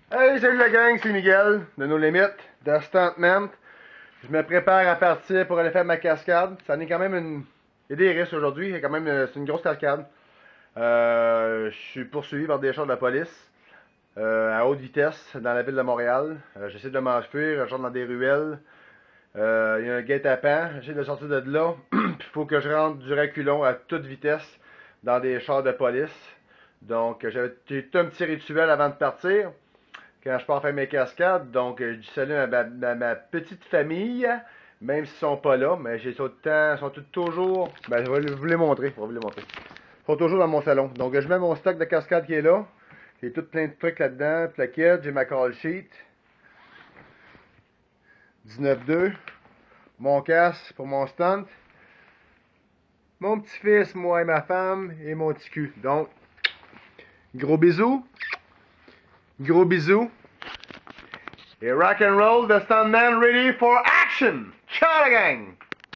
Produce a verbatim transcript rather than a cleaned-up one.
Hey, salut la gang, c'est Miguel de nos limites, de Stuntman. Je me prépare à partir pour aller faire ma cascade. Ça en est quand même une. Il y a des risques aujourd'hui, il y a quand même euh, c'est une grosse cascade. Euh, je suis poursuivi par des chars de la police euh, à haute vitesse dans la ville de Montréal. Euh, j'essaie de m'enfuir, je rentre dans des ruelles. Euh, il y a un guet-apens, j'essaie de sortir de là. Il faut que je rentre du reculon à toute vitesse dans des chars de police. Donc j'avais tout un petit rituel avant de partir quand je pars faire mes cascades. Donc, je dis salut à ma, à ma petite famille, même s'ils sont pas là, mais j'ai tout le temps, ils sont tous toujours. Ben, je vais vous les montrer. Je vais vous les montrer. Ils sont toujours dans mon salon. Donc, je mets mon stock de cascade qui est là. J'ai tout plein de trucs là-dedans. Plaquettes, j'ai ma call sheet. dix-neuf deux. Mon casque pour mon stunt. Mon petit-fils, moi et ma femme, et mon petit cul. Donc, gros bisous. Gros bisous. Et rock and roll, the stuntman ready for action! Ciao la gang!